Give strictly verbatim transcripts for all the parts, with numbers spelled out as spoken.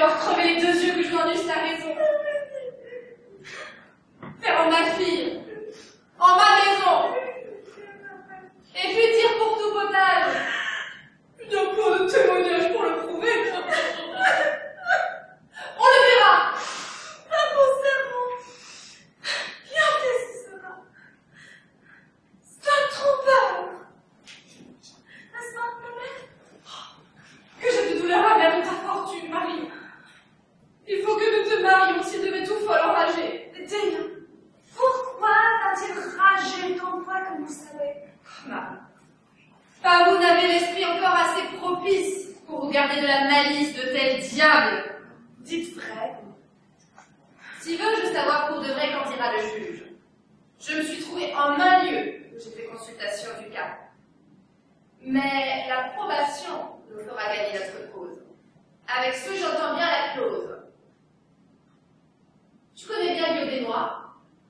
leur crever les deux yeux que je n'en eusse la raison. Faire en ma fille, en ma maison, et puis dire pour tout potage. Il n'y a pas de témoignage pour le prouver. On le verra. Un beau serment. Bien fait ce sera. C'est un trompeur. N'est-ce pas, ma mère? Que j'ai de douleur amère de ta fortune, Marie. Il faut que nous te marions s'il devait tout folle enrager. Dea, pourquoi va-t-il rager tant fois que vous savez? Marie. Pas vous n'avez l'esprit encore assez propice pour vous garder de la malice de tel diable. Dites vrai. Si veux-je savoir pour de vrai quand ira le juge, je me suis trouvée en un lieu où j'ai fait consultation du cas. Mais la probation nous fera gagner notre cause. Avec ce, j'entends bien la clause. Tu connais bien Guillaume des Noirs?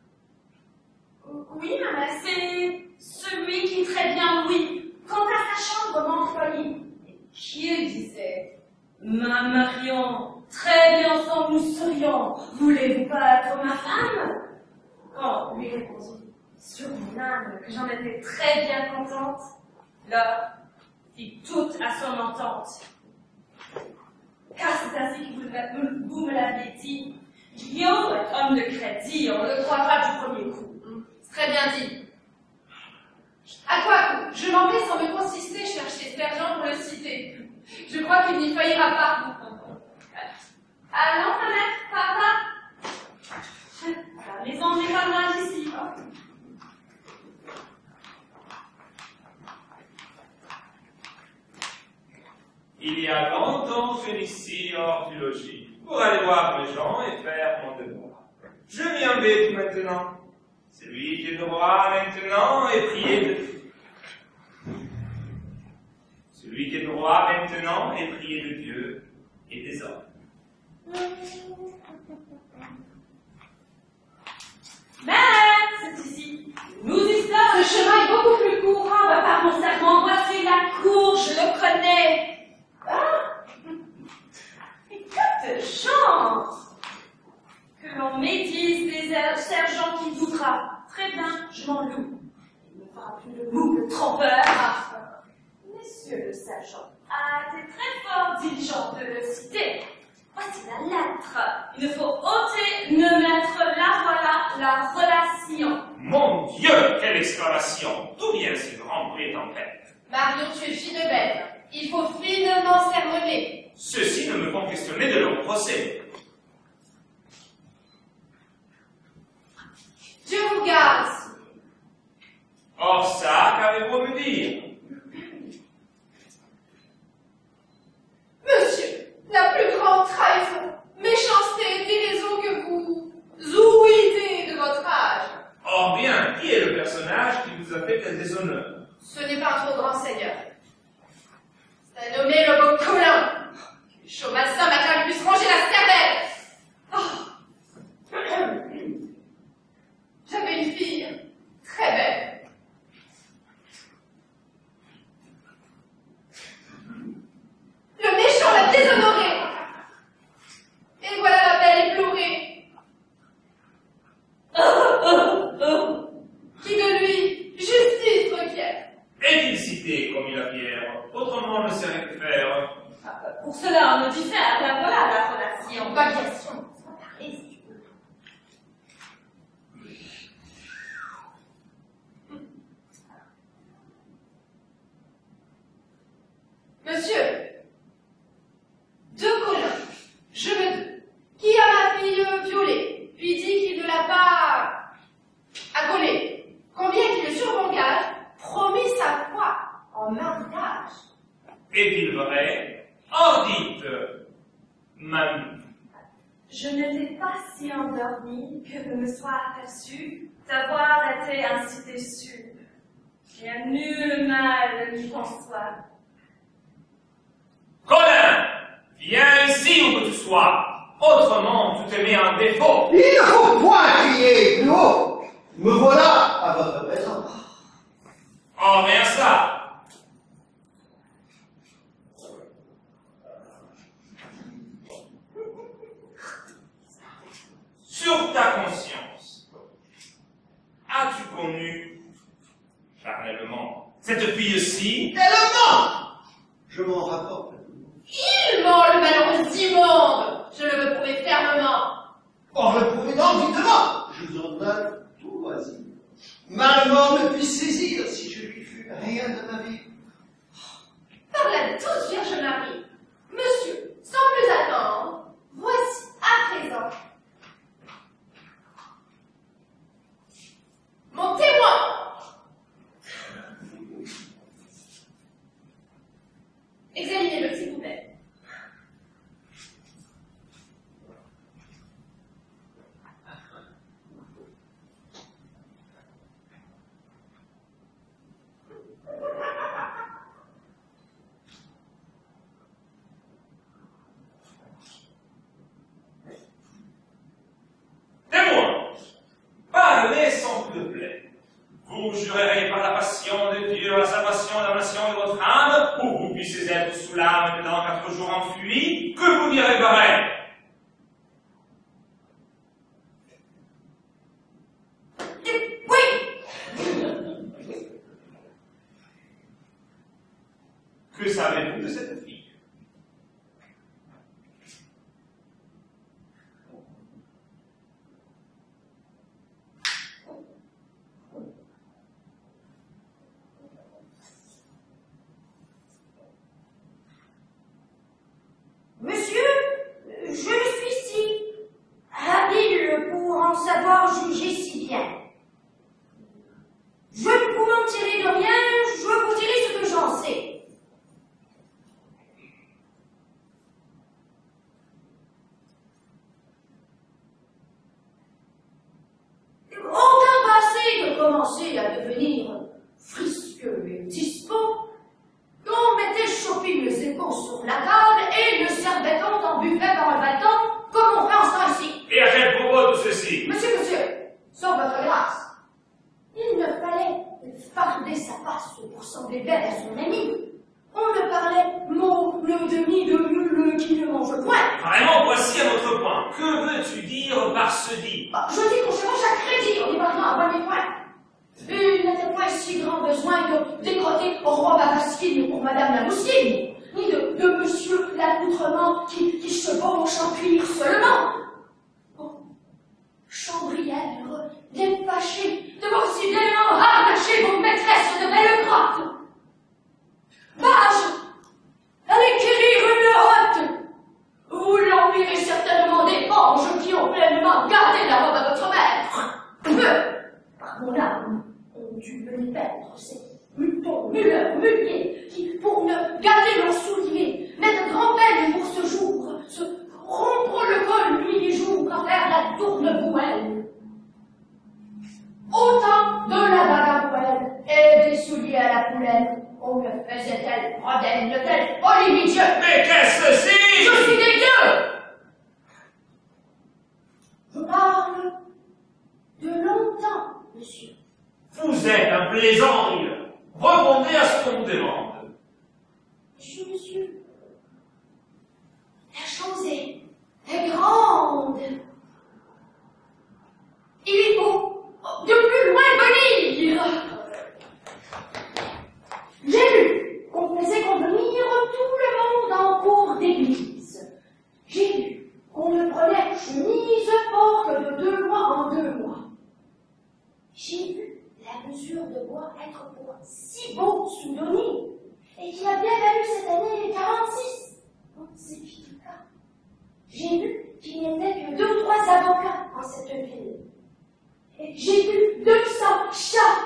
Oui, ma mère, c'est celui qui très bien Louis. Quant à sa chambre, m'employé. Qui il disait? Ma Marion, très bien ensemble nous serions. Voulez-vous pas être ma femme? Quand lui répondit, sur mon âme, que j'en étais très bien contente, là, fit toute à son entente. Car c'est ainsi que vous, vous me l'aviez dit. Guillaume est homme de crédit, on le croira du premier coup. Très bien dit. À quoi je m'en vais sans me consister chercher sergent pour le citer. Je crois qu'il n'y faillira pas. Ah non, ma mère, par là. La maison n'est pas loin d'ici. Il y a longtemps, je suis ici hors du logis pour aller voir les gens et faire mon devoir. Je m'y embête maintenant. Celui qui est droit maintenant est prié de Dieu. Celui qui est droit maintenant est prié de Dieu et des hommes. Mère, c'est ici. Nous y sommes, le chemin est beaucoup plus court. Ah, bah, par mon serment, voici la cour, je le connais. Ah, et que de chance que l'on médise des sergents qui voudra. Très bien, je m'en loue. Il ne fera plus de vous, le trompeur. Monsieur le sergent a été très fort diligent de le citer. Voici la lettre. Il ne faut ôter, ne mettre là, voilà la relation. Mon Dieu, quelle exclamation! D'où vient ce grand bruit tempête? Marion, tu es fine belle. Il faut finement sermonner. Ceux-ci ne me font questionner de leur procès. Dieu vous garde. Or ça, qu'avez-vous à me dire? Monsieur, la plus grande trahison, méchanceté et déraison que vous ouïdez de votre âge. Or bien, qui est le personnage qui vous a fait tel déshonneur? Ce n'est pas un trop grand seigneur. C'est nommé le beau Colin. Le chaud malsain m'a quand même pu se ranger la cervelle. Oh. J'avais une fille très belle. Le méchant l'a déshonorée. Et voilà la belle éplorée. Qui de lui justice requiert. Est-il cité comme il a fier? Autrement, ne saurait que faire. Pour cela, on me diffère. Ben voilà la relation. Pas question. Monsieur, deux Colin, je me qui a ma fille violée, puis dit qu'il ne l'a pas accolée, combien qu'il sur mon gage, promis sa foi en mariage. Est-il vrai? Or dites, mamie. Je n'étais pas si endormie que de me soit aperçue d'avoir été ainsi déçue. Il n'y a nul mal qui conçoit. Colin, viens ici où que tu sois. Autrement, tu te mets en défaut. Il ne faut point crier plus haut. Me voilà à votre présence. Oh, rien ça. Or, le prouvez-donc, dites-moi. Je vous en donne tout loisir. Ma mort ne puisse saisir si je lui fus rien de ma vie. Par la douce Vierge Marie, monsieur, sans plus attendre, voici à présent mon témoin. Examinez-le, s'il vous plaît. Parlez sans coup de plaie. Vous jurerez par la passion de Dieu, la salvation et la nation de votre âme, ou vous puissiez être sous l'âme et dans quatre jours enfui, que vous direz pareil. Oui. Que savez-vous de cette fille? Monsieur, je suis si habile pour en savoir juger si bien. Je ne pouvant tirer de rien, je vous dirai ce que j'en sais. Autant passé de commencer à devenir frisqueux et dispos, qu'on mettait choper les épaules sur la table et le servait-on en buffet par le bâton, comme on fait en ce temps-ci. Et à quel propos tout ceci? Monsieur, monsieur, sans votre grâce, il ne fallait farder sa face pour sembler belle à son ami. On ne parlait mot le demi de mule qui ne mange point. Vraiment, voici à votre point. Que veux-tu dire par ce dit? Bah, je dis qu'on chevauche à crédit en débarquant à bon point. Il n'était point si grand besoin de décroter au roi Barasquine pour madame la Mousseline, ni de, de monsieur l'accoutrement qui, qui chevauche en cuir seulement. Oh, chambrière, bien fâchée de voir si bien harnacher vos maîtresses de belles grottes. Page, allez quérir une hotte. Vous l'enverrez certainement des anges qui ont pleinement gardé la robe à votre maître. Peu, par mon âme, ont dû me les perdre, ces mutons, muleurs, muliers, qui, pour ne garder leurs souliers, mettent grand peine pour ce jour, se rompre le col nuit et jour, qu'en faire la tourne bouelle. Autant de la bagabouelle et des souliers à la poulaine, on me faisait-elle modèle de tel olivier. Mais qu'est-ce que c'est? Je suis des dieux. Je parle de longtemps, monsieur. Vous êtes un plaisant rieur. Répondez à ce qu'on vous demande. Monsieur, monsieur, la chose est, est grande. Il faut de plus loin venir. J'ai vu qu'on faisait convenir tout le monde en cours d'église. J'ai vu qu'on ne prenait chemise fort que de deux mois en deux mois. J'ai vu la mesure de bois être pour si beau soudonnier, et qui a bien valu cette année quarante-six. C'est le cas. J'ai vu qu'il n'y avait que deux ou trois avocats en cette ville. Et j'ai vu deux cents chats.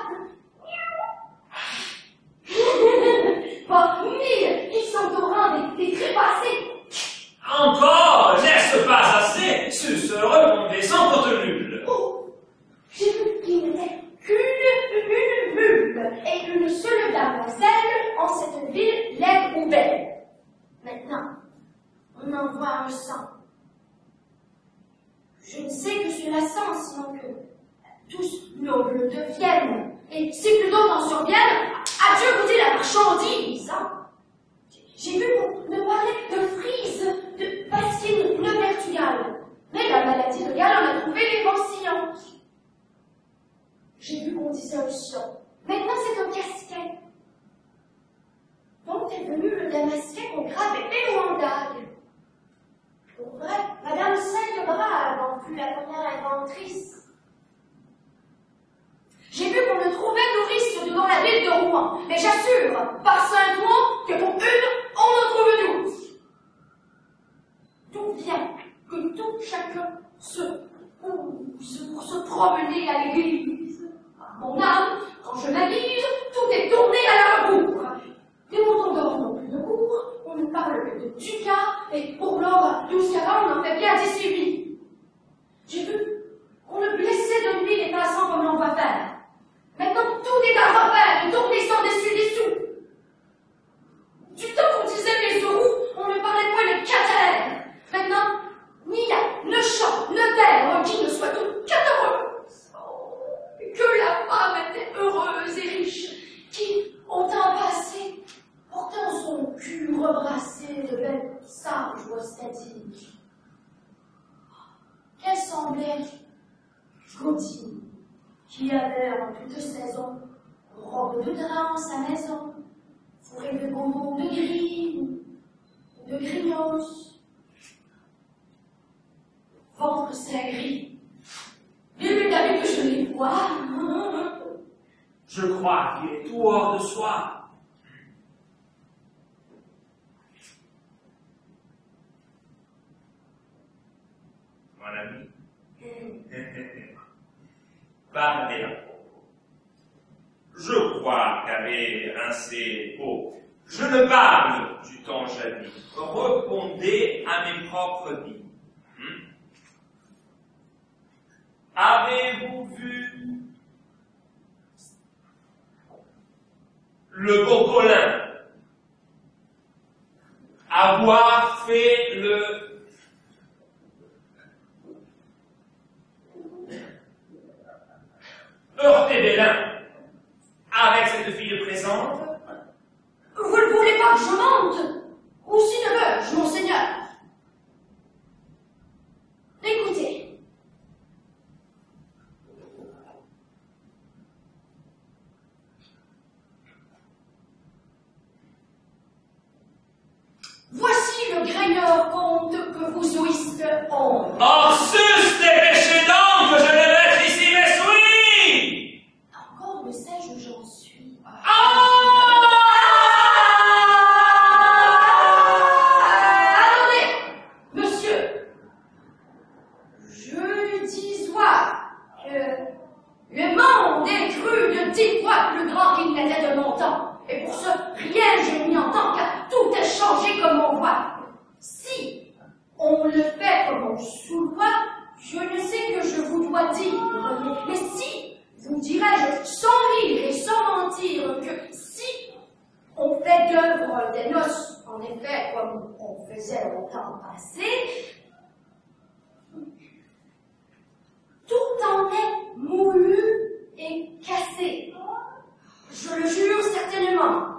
Pas mille qui sont au rang des, des trépassés. Encore, n'est-ce pas assez? Ce se répondait sans faute nulle. Oh, j'ai vu qu'il n'était qu'une une mule et une seule demoiselle en cette ville laide ou belle. Maintenant, on en voit un cent. Je ne sais que cela sent, sinon que tous nobles deviennent, et si plus d'autres en surviennent, adieu vous dit la marchandise. Hein. J'ai vu qu'on ne parlait de frise, de pasquine, de vertugale, mais la maladie de Galles en a trouvé les bons sillons. J'ai vu qu'on disait un sion. Maintenant, c'est un casquet. Donc est venu le damasquin qu'on gravait et au handail. Pour vrai, Madame Sainte-Brave en fut la d'où vient que tout chacun se pousse pour se promener à l'église. Mon âme, quand je m'avise, tout est tourné à la bourre. Les montants d'or n'ont plus de cours, on ne parle que de ducats, et pour l'or, douze carats, on en fait bien dix-huit. J'ai vu qu'on ne blessait de nuit les passants comme l'on va faire. Maintenant, tout est à refaire et tourner sans dessus-dessous. Du temps qu'on disait les euros, on ne parlait pas de catère. Maintenant, ni la, le chant, le verre, qui ne soit tout quatorze. Oh, que la femme était heureuse et riche, qui, au temps passé, portait en son cul rebrassé de belles sages ostatives. Qu'elle semblait Gauthier, qui avait en toute saison robe de drap en sa maison, fourré de bonbons de gris ou de grignos. Ventre c'est gris. Nul n'a vu que je les vois. Je crois qu'il est tout hors de soi. Mon ami. Parlez à Je crois qu'avec un C O, je ne parle du temps jadis. Répondez à mes propres dits. Hmm? Avez-vous vu le beau Colin avoir fait le heurter des lins avec cette fille présente? Vous ne voulez pas que je monte? Ou si ne veux-je, monseigneur? Écoutez. Voici le graigneur conte que vous ouïste honte. Or, sus dépêchez donc que je ne mette ici mes souris! Encore ne sais-je où j'en suis. Ah! Attendez, monsieur. Je disois que le monde est cru de dix fois plus grand qu'il n'était de mon temps. Et pour ce, rien je n'y entends car tout est changé comme on voit. Si on le fait comme on souvoit, je ne sais que je vous dois dire. Mais si, vous dirais-je, sans rire et sans mentir, que si on fait d'œuvre des noces, en effet, comme on faisait au temps passé, tout en est moulu et cassé. Je le jure certainement.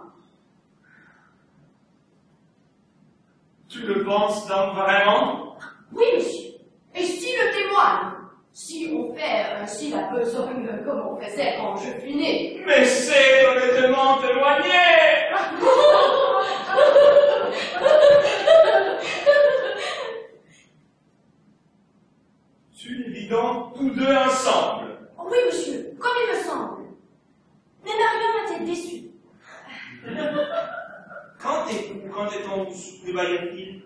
Tu le penses donc vraiment? Oui, monsieur. Et si le témoigne, si on fait ainsi la besogne comme on faisait quand je fus né. Mais c'est honnêtement témoigné! Tu les vis donc tous deux ensemble? Oui, monsieur, comme il me semble. Mais Marion était déçue. Quand est, quand est-on souper baillait-il?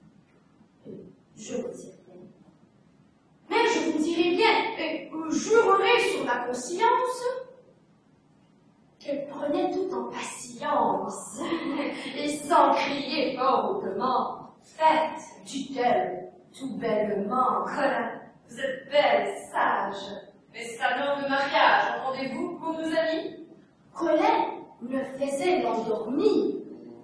Je vous dirai bien. Mais je vous dirai bien, et jurerai sur ma conscience, qu'elle prenait tout en patience, et sans crier hautement. Faites, dit-elle, tout bellement, Colin, vous êtes belle et sage. Mais c'est un homme de mariage, entendez-vous, pour nos amis? Colin me faisait l'endormir.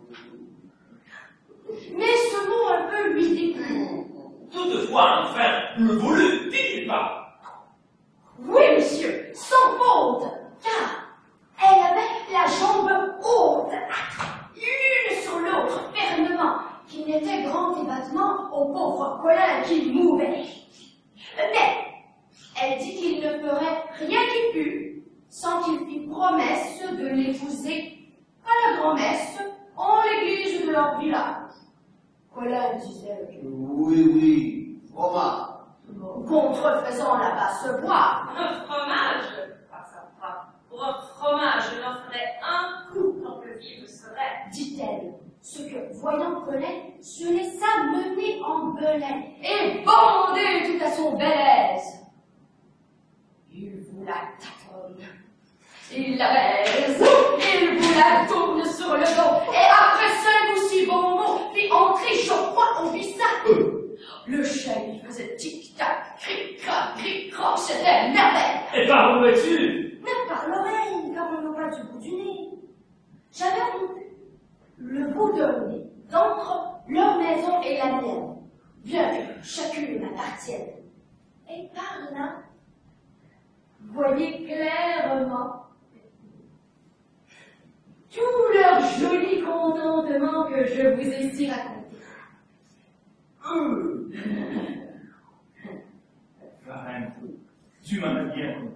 Mais ce mot un peu lui déplut. Toutefois, enfin, le voulut, dit-il pas? Oui, monsieur, sans faute, car elle avait la jambe haute, l'une sur l'autre, fermement, qui n'était grand débattement au pauvre Colin qui mouvait. Mais elle dit qu'il ne ferait rien qu'il pût, sans qu'il fît promesse de l'épouser à la grand-messe en l'église de leur village. Colin disait que... Oui, oui, fromage. Contrefaisant la basse voix. Un fromage, par sa femme. Pour un fromage, je n'en ferai un coup tant que vive serait. Dit-elle, ce que, voyant Colin, Je laissa mener en belin et bander tout à son bel aise. Il vous la tâtonne, il la baise, il vous la tourne sur le dos, et après cinq ou six bons mots, fit entrer Geoffroy au bissac. Le chat lui faisait tic-tac, cric-crac, cric-croc, c'était merveille. Et par où es-tu? Mais par l'oreille, car on n'a pas du bout du nez. J'avais rompu le bout d'un nez d'entre leur maison et la mienne, bien que chacune m'appartienne. Et par là, voyez clairement tout leur joli contentement que je vous ai ici raconté. Euh. Varenne, tu m'en as bien compris.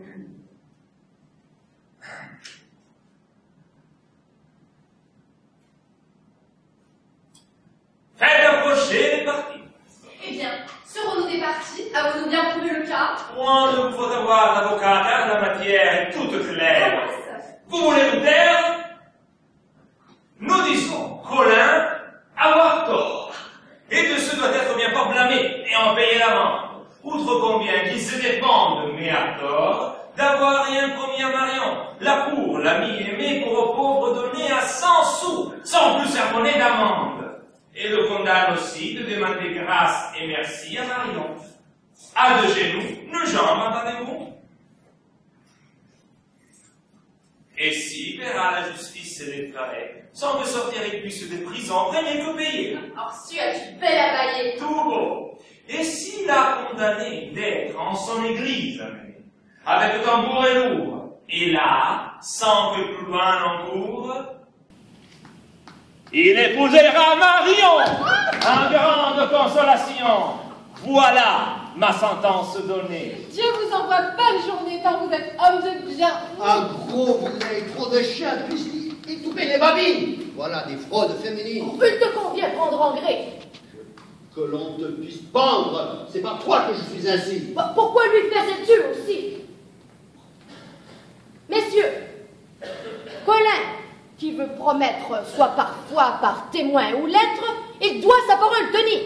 Faites approcher les parties. Eh bien, serons-nous des parties? Avons-nous bien prouvé le cas? Point ne faut avoir l'avocat, car la matière est toute claire. Vous voulez vous taire? Nous disons Colin avoir tort. Et de ce doit être bien fort blâmé et en payer l'amende. Outre combien qu'il se défende, mais à tort, d'avoir rien promis à Marion. La cour l'a mis aimé pour aux pauvres donner à cent sous, sans plus sermonner d'amende. Et le condamne aussi de demander grâce et merci à Marion. À deux genoux, nos jambes, entendez-vous? Et si paiera la justice les frais, sans que sortir il puisse de prison, premier que payer. Or, su as-tu bel abayé? Tout beau. Et s'il a condamné d'être en son église, avec tambour et lourd, et là, sans que plus loin en court, il épousera Marion en grande consolation. Voilà ma sentence donnée. Dieu vous envoie bonne journée tant vous êtes homme de bien. Un gros, vous avez trop de chiens, puisqu'il étouffer les babines. Voilà des fraudes féminines. Il te convient prendre en gré. Que l'on te puisse pendre, c'est par toi que je suis ainsi. Pourquoi lui faisais-tu aussi? Messieurs, Colin, qui veut promettre soit par foi, par témoin ou lettre, il doit sa parole tenir.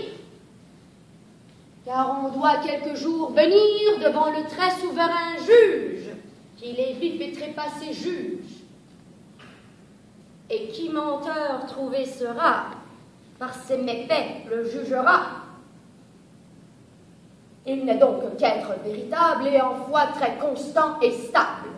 Car on doit quelque jour venir devant le très souverain juge, qui les vif et trépassés juge. Et qui menteur trouvé sera, par ses méfaits le jugera. Il n'est donc qu'être véritable et en foi très constant et stable.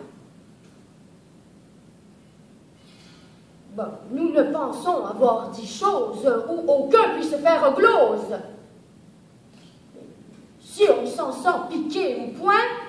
Bon, nous ne pensons avoir dit chose où aucun puisse faire glose. Si on s'en sent piqué ou point,